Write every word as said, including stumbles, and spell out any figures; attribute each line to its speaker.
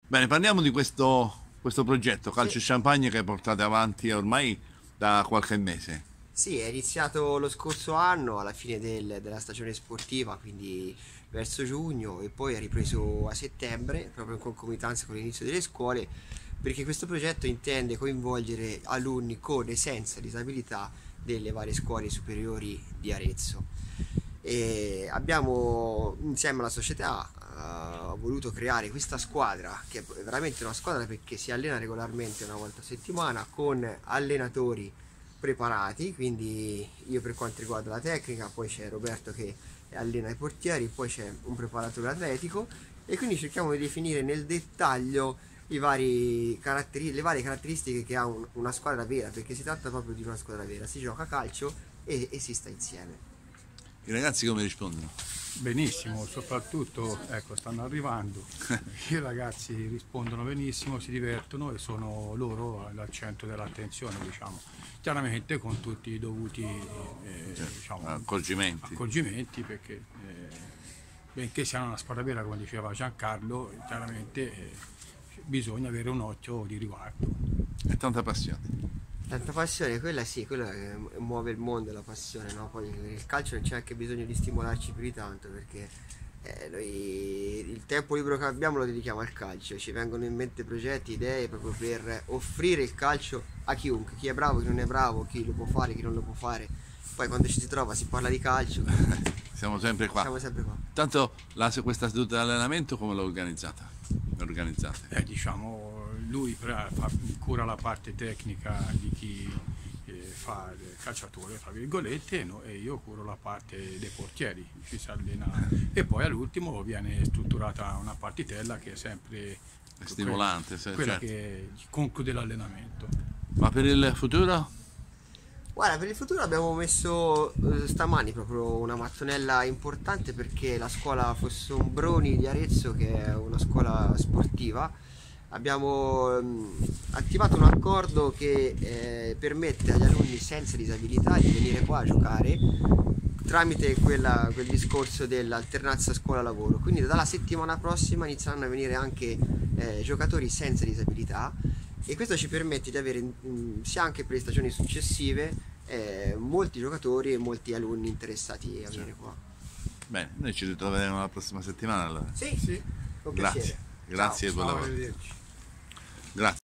Speaker 1: Bene, parliamo di questo, questo progetto Calcio
Speaker 2: Sì.
Speaker 1: Champagne che portate avanti ormai da qualche mese.
Speaker 2: Sì, è iniziato lo scorso anno alla fine del- della stagione sportiva, quindi verso giugno, e poi è ripreso a settembre, proprio in concomitanza con l'inizio delle scuole, perché questo progetto intende coinvolgere alunni con e senza disabilità delle varie scuole superiori di Arezzo. E abbiamo insieme alla società eh, voluto creare questa squadra, che è veramente una squadra perché si allena regolarmente una volta a settimana con allenatori preparati, quindi io per quanto riguarda la tecnica, poi c'è Roberto che allena i portieri, poi c'è un preparatore atletico, e quindi cerchiamo di definire nel dettaglio i vari caratteri- le varie caratteristiche che ha un- una squadra vera, perché si tratta proprio di una squadra vera, si gioca a calcio e, e si sta insieme.
Speaker 1: I ragazzi come rispondono?
Speaker 3: Benissimo, soprattutto ecco, stanno arrivando, i ragazzi rispondono benissimo, si divertono e sono loro al centro dell'attenzione, diciamo. Chiaramente con tutti i dovuti eh, diciamo,
Speaker 1: Accorgimenti.
Speaker 3: accorgimenti, perché eh, benché siano una squadra vera, come diceva Giancarlo, chiaramente eh, bisogna avere un occhio di riguardo.
Speaker 1: E tanta passione.
Speaker 2: Tanta passione, quella sì, quella che muove il mondo, la passione, no? Poi nel calcio non c'è anche bisogno di stimolarci più di tanto, perché eh, noi il tempo libero che abbiamo lo dedichiamo al calcio, ci vengono in mente progetti, idee proprio per offrire il calcio a chiunque, chi è bravo, chi non è bravo, chi lo può fare, chi non lo può fare. Poi quando ci si trova si parla di calcio,
Speaker 1: Siamo sempre qua.
Speaker 2: siamo sempre qua.
Speaker 1: Tanto la, questa seduta di allenamento come l'ho organizzata? Organizzate?
Speaker 3: Eh, diciamo, lui pre- fa- cura la parte tecnica di chi eh, fa il calciatore, tra virgolette, no? E io curo la parte dei portieri, ci si allena, e poi all'ultimo viene strutturata una partitella che è sempre
Speaker 1: È stimolante,
Speaker 3: quella,
Speaker 1: se-
Speaker 3: quella
Speaker 1: certo.
Speaker 3: che conclude l'allenamento.
Speaker 1: Ma per il futuro?
Speaker 2: Guarda, per il futuro abbiamo messo eh, stamani proprio una mattonella importante perché la scuola Fossombroni di Arezzo, che è una scuola sportiva, abbiamo ehm, attivato un accordo che eh, permette agli alunni senza disabilità di venire qua a giocare tramite quella- quel discorso dell'alternanza scuola-lavoro. Quindi dalla settimana prossima inizieranno a venire anche eh, giocatori senza disabilità, e questo ci permette di avere mm, sia anche per le stagioni successive eh, molti giocatori e molti alunni interessati a venire qua.
Speaker 1: Bene, noi ci ritroveremo la prossima settimana allora.
Speaker 2: Sì,
Speaker 3: Sì.
Speaker 2: con
Speaker 1: Grazie,
Speaker 2: piacere.
Speaker 1: grazie e
Speaker 2: Ciao.
Speaker 1: buon
Speaker 3: Ciao,
Speaker 1: lavoro.
Speaker 3: arrivederci.
Speaker 1: Grazie.